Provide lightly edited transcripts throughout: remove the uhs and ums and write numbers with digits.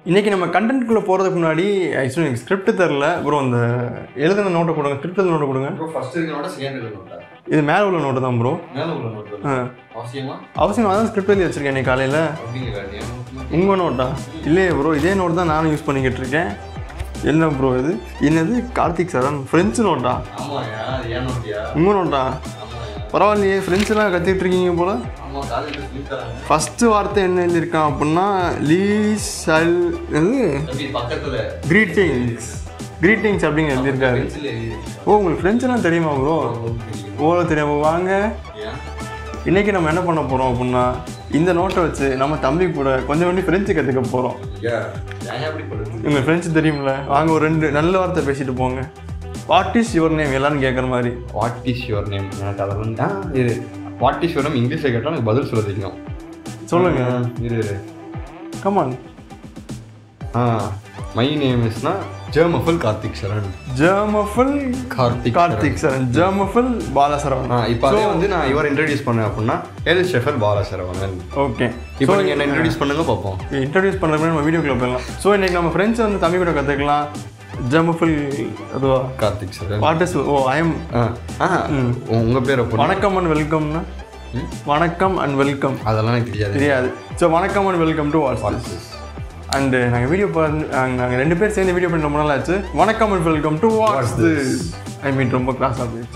இன்றைக்கி நம்ம கண்டென்ட்குள்ளே போகிறதுக்கு முன்னாடி ஆக்சுவலி எனக்கு ஸ்கிரிப்ட் தரல ப்ரோ. அந்த எழுதுன நோட்டை கொடுங்க, ஸ்கிரிப்ட் எழுதுன நோட்டை கொடுங்க. ஃபர்ஸ்ட் இருக்க நோட்டா செகண்ட் இருக்க நோட்டா? இது மேலே உள்ள நோட்டு தான் ப்ரோ. மேலே உள்ள நோட்டு அவசியமாக தான் ஸ்கிரிப்ட் எழுதி வச்சுருக்கேன் இன்னைக்கு காலையில். உங்கள் நோட்டா? இல்லையே ப்ரோ, இதே நோட் தான் நானும் யூஸ் பண்ணிக்கிட்டு இருக்கேன். என்ன ப்ரோ இது? என்னது கார்த்திக் சார் ஃப்ரெஞ்சு நோட்டா? உங்கள் நோட்டா? பரவாயில்லையே, ஃப்ரெண்ட்ஸ்லாம் கற்றுக்கிட்டு இருக்கீங்க போல். ஃபஸ்ட்டு வார்த்தை என்ன எழுதியிருக்கான் அப்படின்னா லீசல் கிரீட்டிங்ஸ் அப்படிங்க எழுதியிருக்காரு. ஓ, உங்களுக்கு ஃப்ரெண்ட்ஸ்லாம் தெரியுமா ப்ரோ? ஓ தெரியாம. வாங்க, இன்றைக்கி நம்ம என்ன பண்ண போகிறோம் அப்படின்னா இந்த நோட்டை வச்சு நம்ம தம்பி கூட கொஞ்சம் ஃப்ரெஞ்சு கற்றுக்க போகிறோம். உங்களுக்கு ஃப்ரெஞ்சு தெரியுமில்ல? வாங்க, ஒரு 2 நல்ல வார்த்தை பேசிட்டு போங்க. வாட் இஸ் யுவர் நேம் எல்லாரும் கேட்குற மாதிரி. What is your name? எனக்கு அதெல்லாம் இது வாட் இஸ் யுவர் நேம் இங்கிலீஷில் கேட்டால் எனக்கு பதில் சொல்ல தெரியும். சொல்லுங்கள். இரு கமான். மை நேம் இஸ்னா ஜெர்மஃபுல் கார்த்திக் சரண். ஜெர்மஃபுல் கார்த்திக் சரண். ஜெர்மஃபுல் பாலசரவணன். இப்போ அதே வந்து நான் இவர் இன்ட்ரடியூஸ் பண்ணேன் அப்படின்னா எல் ஷெஃபல் பாலசரவணன். ஓகே, இப்போ நீங்கள் என்ன இன்ட்ரடியூஸ் பண்ணுங்க பார்ப்போம். இன்ட்ரடியூஸ் பண்ணுறதுக்கு நம்ம வீடியோக்குள்ள போயிடலாம். ஸோ இன்றைக்கி நம்ம ஃப்ரெண்ட்ஸ் வந்து தமிழ் கூட கற்றுக்கலாம். ஜெர்மஃபுல் அதுவா Karthik Saran. What is oh I am உங்கள் பேர் வணக்கம் அண்ட் வெல்கம்னா? வணக்கம் அண்ட் வெல்கம் அதெல்லாம் எனக்கு தெரியாது. ஸோ வணக்கம் அண்ட் வெல்கம் டு வாட்ஸ் அண்டு நாங்கள் வீடியோ நாங்கள் 2 பேர் சேர்ந்து வீடியோ பண்ணி ரொம்ப நாள் ஆச்சு. வணக்கம் and welcome to what's this. I mean ரொம்ப கிளாஸாக போயிடுச்சு.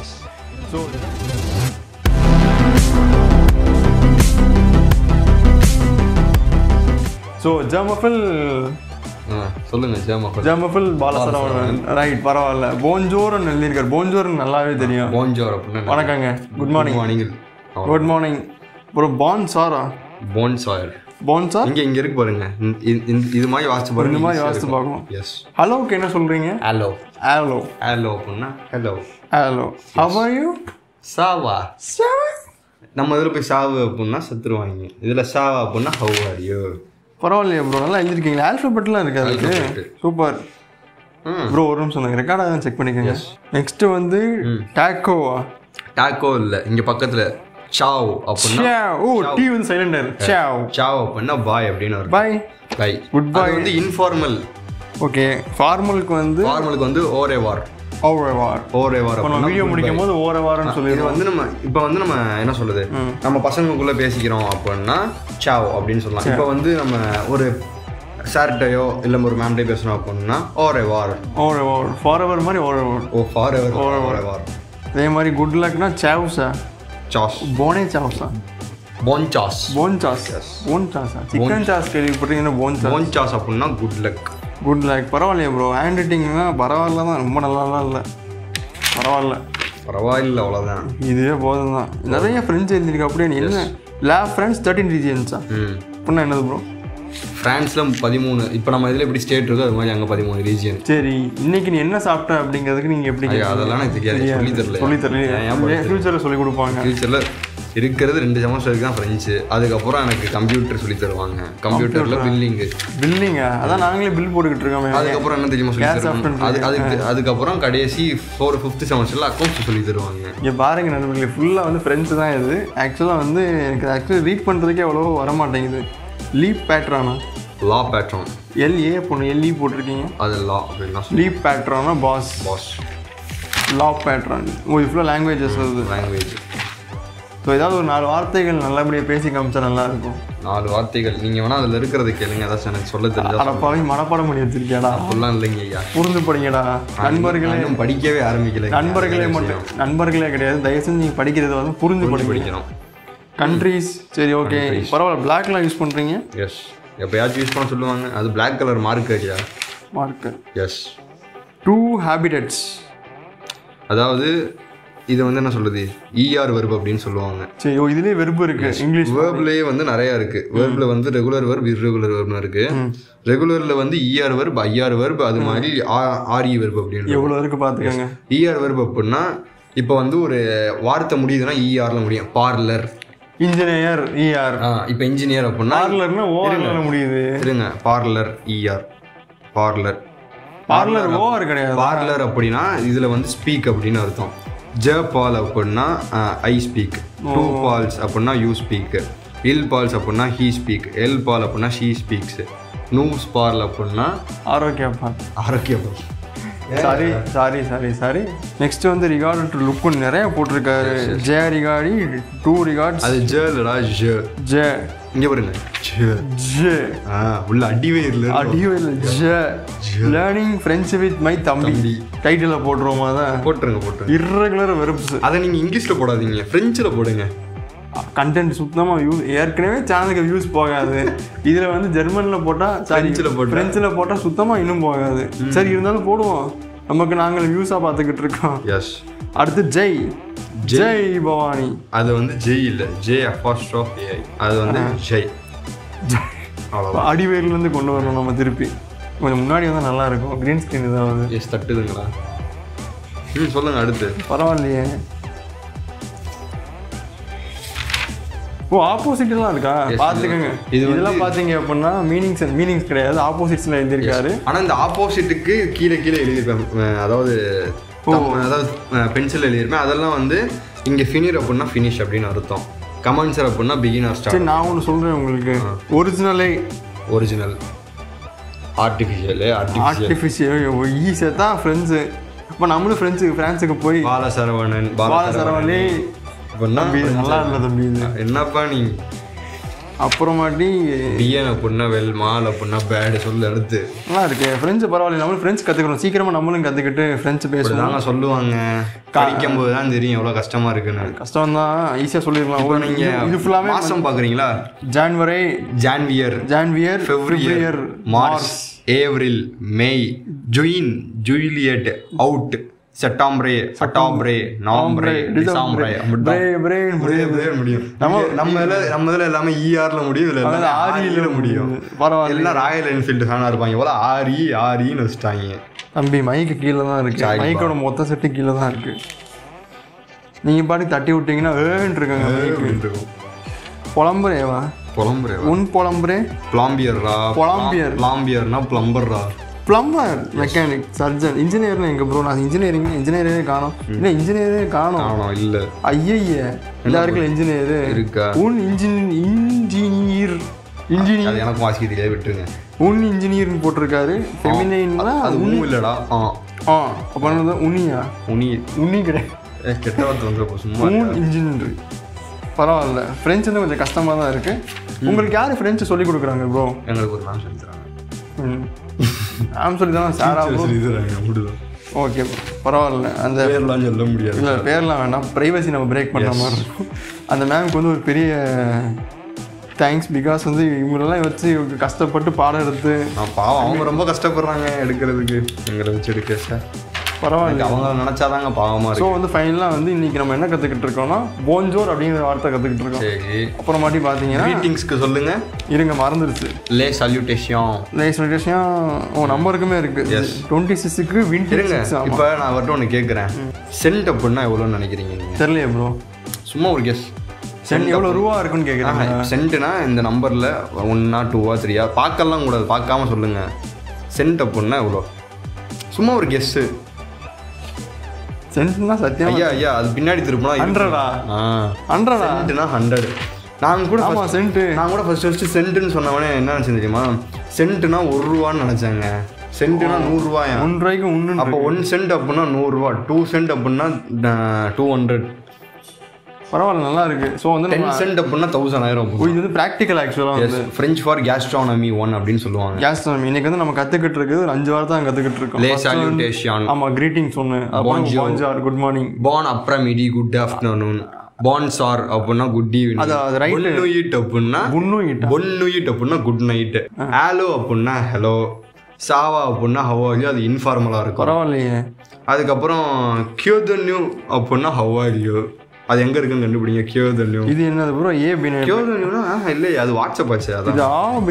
ஸோ ஜெர்மஃபுல் சொல்லுங்க. ஜெர்மஃபுல் பாலசரவணன். ரைட், பரவாயில்ல. போன்ஜோர்னு எழுதியிருக்காரு. போன்ஜோர்னு நல்லாவே தெரியும். போன்ஜோர் அப்படின்னு வணக்கங்க. Good morning. Good morning bro. பான்சாரா? போன்சாயர். போன்சார் இங்கே இருக்கு பாருங்க. இது மாதிரி வாசிச்சு பாருங்க. இந்த மாதிரி வாசிச்சு பார்க்கணும். எஸ். ஹலோக்கு என்ன சொல்றீங்க? ஹலோ. ஹலோ. ஹலோ அப்படின்னா hello. Hello. How are you? சாவா. நம்ம இதில் போய் சாவு அப்படின்னா செத்துருவாங்க. இதில் சாவா அப்படின்னா ஹவ் ஆர் யூ. பரவாயில்லையா ப்ரோ, நல்லா எழுதிருக்கீங்களா? ஆல்ஃபபெட்லாம் இருக்கு அதுக்கு. Super bro. ஒரு நிமிஷம் ரெக்கார்டாக செக் பண்ணிக்கோங்க. நெக்ஸ்ட் வந்து டாக்கோவா? டாக்கோ இல்லை, இங்கே பக்கத்தில் சாவ் அப்படின்னா. ஓ, டி வந்து சைலண்டர். சாவ். சாவ் அப்படின்னா பாய் அப்படின்னு வரும். பாய். பாய். குட் பாய் வந்து இன்ஃபார்மல். ஓகே. ஃபார்மலுக்கு வந்து ஓரேவார். ஓரேவார். நம்ம வீடியோ முடிக்கும் போது ஓரேவார்னு சொல்லி இது வந்து நம்ம இப்போ வந்து நம்ம என்ன சொல்லுது, நம்ம பசங்களுக்குள்ள பேசிக்கிறோம் அப்படின்னா சாவ் அப்படின்னு சொல்லலாம். இப்போ வந்து நம்ம ஒரு சார்ட்டையோ இல்லை ஒரு மேம்டையோ பேசணும் அப்படின்னா ஓரேவார். ஃபாரெவர் மாதிரி ஓரேவார். ஓ ஃபாரெவர். ஓரேவார். அதே மாதிரி குட் லக்னா சாவ்ஸா? சாஸ். போனே சாவ்ஸா? போன்சாஸ். போன்சாஸா? சிக்கன் சாஸ் கேள்விப்பட்டீங்கன்னா போன்சாஸ் அப்படின்னா குட் லக். Good luck. பரவாயில்லையா ப்ரோ? ஹேண்ட் ரைட்டிங்னா பரவாயில்ல தான், ரொம்ப நல்லாலாம் இல்லை. பரவாயில்ல அவ்வளோதான். இதுவே போதும் தான். நிறைய ஃப்ரெண்ட்ஸ் எழுதிருக்கு. அப்படியே என்ன ஃப்ரெண்ட்ஸ் 13 ரீஜியன்ஸா அப்படின்னா என்னது ப்ரோ? ஃப்ரான்ஸில் 13. இப்போ நம்ம இதில் எப்படி ஸ்டேட் இருக்கோ அது மாதிரி அங்கே 13 ரீஜியன். சரி, இன்னைக்கு நீ என்ன சாப்பிட்ட அப்படிங்கிறதுக்கு நீங்கள் எப்படி? அதெல்லாம் எனக்கு தெரியாது. சொல்லி தரல. ஃபியூச்சரில் சொல்லி கொடுப்பாங்க. ஃபியூச்சரில் இருக்கிறது 2 செமஸ்டருக்கு தான் ஃப்ரெஞ்சு. அதுக்கப்புறம் எனக்கு கம்ப்யூட்டர் சொல்லி தருவாங்க. கம்ப்யூட்டரில் பில்லிங்கா? அதான் நாங்களே பில் போட்டுக்கிட்டு இருக்கோம். அதுக்கப்புறம் என்ன தெரியுமா சொல்லி தருவாங்க? அதுக்கப்புறம் கடைசி 5th செமஸ்டரில் அக்கௌண்ட்ஸ் சொல்லி தருவாங்க. இங்கே பாருங்க நண்பர்களே, ஃபுல்லாக வந்து ஃப்ரெண்ட்ஸ் தான் இது. ஆக்சுவலாக வந்து எனக்கு ரீட் பண்ணுறதுக்கே அவ்வளோ வரமாட்டேங்குது. லீப் பேட்ரானா? லா பேட்ரான். LA பொண்ணு LE போட்டிருக்கீங்க. அது லா அப்படின்னா. லீப் பேட்ரானா பாஸ். லா பேட்ரான். ஓ, இது ஃபுல்லாக லாங்குவேஜஸ் வருது. லாங்குவேஜ். ஸோ ஏதாவது ஒரு 4 வார்த்தைகள் நல்லபடியாக பேசி காமிச்சா நல்லாயிருக்கும். 4 வார்த்தைகள் நீங்கள் வேணால் அதில் இருக்கிறது கேளுங்க. ஏதாச்சும் எனக்கு சொல்ல தெரிஞ்சா. அடப்பாவே மனப்பாடம் பண்ணி வச்சிருக்கியாடா? அப்படிலாம் இல்லைங்க ஐயா. புரிந்து படிங்கடா நண்பர்களே. படிக்கவே ஆரம்பிக்கல. நண்பர்களே கிடையாது, தயவு செஞ்சு நீங்கள் படிக்கிறத வந்து புரிந்து படிக்கணும். கண்ட்ரீஸ். சரி, ஓகே, பரவாயில்ல. பிளாக்லாம் யூஸ் பண்ணுறீங்க? எஸ். எப்போயாச்சும் யூஸ் பண்ண சொல்லுவாங்க. அது பிளாக் கலர் மார்க் ஐயா. மார்க்கு. எஸ். 2 ஹேபிட்டட்ஸ். அதாவது இது வந்து என்ன சொல்லுது, ER வெர்ப் அப்படின்னு சொல்லுவாங்க. சரி, இதுலேயே வெர்பு இருக்கு. இங்கிலீஷ் வெர்ப்லேயே வந்து நிறையா இருக்கு. வெர்பில் வந்து ரெகுலர் வெர்ப், இர்ரெகுலர் வெர்ப்னு இருக்கு. ரெகுலரில் வந்து ER வெர்ப், IR வெர்ப், அது மாதிரி RE வெர்ப் அப்படின்னு எவ்வளோ இருக்கு பார்த்துக்கோங்க. ER வெர்ப் அப்படின்னா இப்போ வந்து ஒரு வார்த்தை முடியுதுன்னா ERல முடியும். பார்லர். Engineer ER. இப்போ இன்ஜினியர் அப்படின்னா பார்லர்னா OR முடியுது. இருங்க. பார்லர் ER. பார்லர் OR கிடையாது. பார்லர் அப்படின்னா இதில் வந்து ஸ்பீக் அப்படின்னு அர்த்தம். பால் அப்படின்னா ஐ ஸ்பீக். 2 பால்ஸ் அப்படின்னா யூ ஸ்பீக். இல் பால்ஸ் அப்படின்னா ஹீ ஸ்பீக், எல் பால் அப்படின்னா ஷீ ஸ்பீக்ஸ், நூஸ் பால் அப்படின்னா ஆரோக்கியப்பால். ஆரோக்கியப்பால். சாரி நெக்ஸ்ட் வந்து ரிகார்ட் டு லுக்குன்னு நிறைய போட்டிருக்காரு. ஜே ரிகார்டி டூ ரிகார்ட்ஸ். அது ஜேலடா ஜே இங்கே பாருங்க ஜே உள்ள அடிவயிறுல J learning French with my தம்பி டைட்டில் போட்டுருவோமா? தான் போட்டுருங்க. Irregular verbs. அதை நீங்கள் இங்கிலீஷில் போடாதீங்க, ஃப்ரெஞ்சில் போடுங்க. கண்டென்ட் சுத்தமாக ஏற்கனவே சேனலுக்கு வியூஸ் போகாது. இதில் வந்து ஜெர்மனில் போட்டால் ஃப்ரெஞ்சில் போட்டால் சுத்தமாக இன்னும் போகாது. சரி இருந்தாலும் போடுவோம், நமக்கு நாங்கள் வியூஸாக பார்த்துக்கிட்டு இருக்கோம். எஸ். அடுத்து ஜெய் பவானி. அது வந்து ஜெய் இல்லை, ஜே அப்பாஸ்ட்ரோஃப் ஏஐ, அது வந்து ஜெய். அடிவேர்லேருந்து கொண்டு வரணும் நம்ம திருப்பி. கொஞ்சம் முன்னாடி வந்து நல்லா இருக்கும். க்ரீன் ஸ்க்ரீன் இதாவது எஸ் தட்டுதுங்களா? சொல்லுங்கள் அடுத்து. பரவாயில்லையே. ஆப்போசிட்லாம் இருக்கா? பார்த்துக்கோங்க. இதெல்லாம் பார்த்தீங்க அப்படின்னா மீனிங்ஸ் கிடையாது, ஆப்போசிட்ஸில் எழுதியிருக்காரு. ஆனால் இந்த ஆப்போசிட்டுக்கு கீழே எழுதியிருப்பேன், அதாவது பென்சில் எழுதியிருப்பேன். அதெல்லாம் வந்து இங்கே ஃபினிர் அப்படின்னா ஃபினிஷ் அப்படின்னு அர்த்தம், கமெண்ட்ஸர் அப்படின்னா பிகினர் ஸ்டார்ட். நான் ஒன்று சொல்கிறேன் உங்களுக்கு. ஒரிஜினல் ஆர்டிஃபிஷியல் ஈஸியாக தான் ஃப்ரெண்ட்ஸு. இப்போ நம்மளும் ஃப்ரான்ஸுக்கு போய் பாலசரவணன் நல்லா இல்லை தம்பி இது என்னப்பா நீ. அப்புறமாட்டி பிஎன் அப்படின்னா வெல், மால் அப்படின்னா பேடு சொல்ல எடுத்து நல்லா இருக்கு. ஃப்ரெஞ்சு பரவாயில்ல, நம்மளும் ஃப்ரெஞ்சு கற்றுக்கணும். சீக்கிரமாக நம்மளும் கற்றுக்கிட்டு ஃப்ரெஞ்சு பேசுவாங்க. சொல்லுவாங்க படிக்கும் போது தான் தெரியும் எவ்வளோ கஷ்டமாக இருக்குன்னு. கஷ்டம் தான், ஈஸியாக சொல்லிடலாம். நீங்கள் இது ஃபுல்லாகவே மாதம் பார்க்குறீங்களா? ஜான்வியர் February March April May June ஜூலியட் அவுட் செப்டம்பரே நவம்பரே டிசம்பரே முடியும். நம்ம இதில் எல்லாமே ஈஆர்ல முடியும், இல்லை ஆரியில முடியும். பரவாயில்ல, எல்லாம் ராயல் என்ஃபீல்டு ஃபேனாக இருப்பாங்க. எவ்வளோ ஆரின்னு வச்சுட்டாங்க. தம்பி மைக்கு கீழே தான் இருக்கு, மைக்கோட மொத்த செட்டு கீழே தான் இருக்கு. நீங்கள் பாட்டு தட்டி விட்டீங்கன்னா இருக்காங்க. புலம்புறேவா பிளம்பியர்னா பிளம்பர், மெக்கானிக், சர்ஜன், இன்ஜினியர்னு எங்க ப்ரோ? நான் இன்ஜினியரே காணோம். இல்லை இன்ஜினியரே காணோம். இல்லை ஐய எல்லாருக்கும் இன்ஜினியர் இருக்கா? இன்ஜினியர் எனக்கு வாசிக்க தெரியாது, விட்டுருங்க. இன்ஜினியர்னு போட்டிருக்காரு. ஃபெமினைன்னா அது இல்லடா. அப்போ உனி கிடையாது, கெட்ட வார்த்தை வந்து சும்மா இன்ஜினியர். பரவாயில்ல, ஃப்ரெஞ்சு வந்து கொஞ்சம் கஷ்டமாக தான் இருக்கு. உங்களுக்கு யார் ஃப்ரெஞ்சு சொல்லி கொடுக்குறாங்க ப்ரோ? எங்களுக்கு ஒரு மேம் சொல்லி தராங்க. சொல்லி தான் சாரா ஓகே பரவாயில்ல. அந்த பேர்லாம் சொல்ல முடியாது, இல்லை பேர்லாம் வேண்டாம், ப்ரைவசி நம்ம பிரேக் பண்ணுற மாதிரி இருக்கும். அந்த மேம்க்கு வந்து ஒரு பெரிய தேங்க்ஸ். பிகாஸ் வந்து இவங்களெல்லாம் வச்சு கஷ்டப்பட்டு பாடம் எடுத்து பாவம் அவங்க ரொம்ப கஷ்டப்படுறாங்க எடுக்கிறதுக்கு, எங்களை வச்சு எடுக்க. சார் பரவாயில்ல, அவங்க நினச்சாதாங்க பாவமாக இருக்கும். ஸோ வந்து ஃபைனலாக வந்து இன்றைக்கி நம்ம என்ன கற்றுக்கிட்டு இருக்கோம்னா போன்ஜோர் அப்படிங்கிற வார்த்தை கற்றுக்கிட்டு இருக்கோம். சரி, அப்புறமாட்டி பார்த்தீங்கன்னா மீட்டிங்ஸ்க்கு சொல்லுங்கள். இருங்க மறந்துடுச்சு. லே சல்யூட்டேஷன் உங்கள் நம்பருக்குமே இருக்குது. 26க்கு வின்டருங்க. இப்போ நான் அவர்கிட்ட ஒன்று கேட்குறேன், சென்ட் அப்படின்னா எவ்வளோன்னு நினைக்கிறீங்க நீங்கள்? தெரியலையே ப்ரோ, சும்மா ஒரு கெஸ். சென்ட் எவ்வளோ ரூபா இருக்குன்னு கேட்குறாங்க. சென்ட்டுனா இந்த நம்பரில் 1 2 3 பார்க்கலாம் கூடாது, பார்க்காம சொல்லுங்கள். சென்ட் அப்படின்னா எவ்வளோ? சும்மா ஒரு கெஸ்ஸு. சென்ட்னா சத்தியம் ஐயா அது பின்னாடி திருப்பினா 100 சென்ட்னா 100. நான் கூட ஃபர்ஸ்ட் சென்ட்டுன்னு சொன்னவனே என்ன நினச்சேன் தெரியுமா? சென்ட்னா 1 ரூபான்னு நினச்சாங்க. சென்ட்னா 100 ரூபாயா? 1 ரூபாய்க்கு 1. அப்போ 1 சென்ட் அப்படின்னா 100 ரூபா, 2 சென்ட் அப்படின்னா 200. பரவாயில்ல, நல்லா இருக்கு. ஸோ வந்து 10 சென்ட் அப்படின்னா 1000. இது வந்து ப்ராக்டிக்கல் ஆக்சுவலாக வந்து ஃப்ரெஞ்ச் ஃபார் கேஸ்ட்ரானமி 1 அப்படின்னு சொல்லுவாங்க. கேஸ்ட்ரானமி இன்னைக்கு வந்து நம்ம கற்றுக்கிட்டு இருக்குது ஒரு 5 வாரம் தான் கற்றுக்கிட்டு இருக்கோம். லே சால்யூட்டேஷன், ஆமாம், கிரீட்டிங்ஸ் ஒன்று, பான்ஜார் குட் மார்னிங், பான் அப்ரமிடி குட் ஆஃப்டர்நூன், பான்சார் அப்படின்னா குட் ஈவினிங், அது ரைட். பொன்னுயிட் அப்படின்னா குட் நைட், ஹலோ அப்படின்னா ஹலோ, சாவா அப்படின்னா ஹவ் ஆர் யூ, அது இன்ஃபார்மலாக இருக்கும். பரவாயில்லையே. அதுக்கப்புறம் கியோதன்யூ அப்படின்னா ஹவ் ஆர் யூ, அது எங்க இருக்குன்னு கண்டுபிடிங்க. கியோதன்யூ இது என்னது ப்ரோ? கியோதன்யூனா இல்லை, அது வாட்ஸ்அப் ஆச்சு. அதான்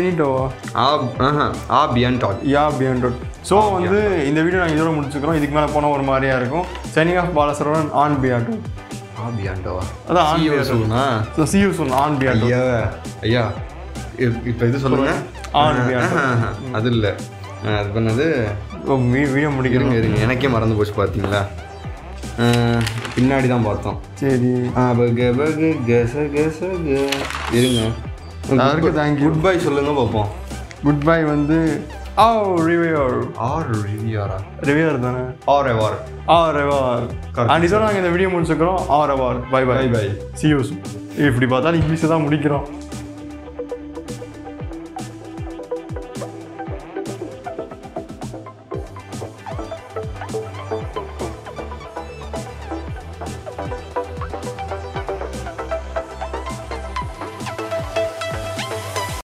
பியான்டாட். ஸோ வந்து இந்த வீடியோ நாங்கள் இதோட முடிச்சுக்கிறோம். இதுக்கு மேலே போனால் ஒரு மாதிரியா இருக்கும். சைனிங் ஆஃப் பாலசரவணன் ஆன் பியாண்டோ. அதான் ஆன் பியாண்டோனா சியூ சொன்ன ஆன் பியாண்டோ. ஐயா இப்போ இது சொல்லுங்க. ஆன் பியாண்டோ அது இல்லை, அது பண்ணது வீடியோ முடிக்கிறேங்க. எனக்கே மறந்து போச்சு பார்த்தீங்களா? பின்னாடி தான் பார்த்தோம். சரி இருங்க. யாருக்கு தேங்க்யூ. குட் பை சொல்லுங்க பார்ப்போம். குட் பை வந்து ரிவியர் ரிவியாரா ரிவியர் தானே எவார் அண்ட் இதோட நாங்கள் இந்த வீடியோ முடிச்சுக்கிறோம். எவார் bye bye bye. See you. இப்படி பார்த்தா இங்கிலீஷை தான் முடிக்கிறோம்.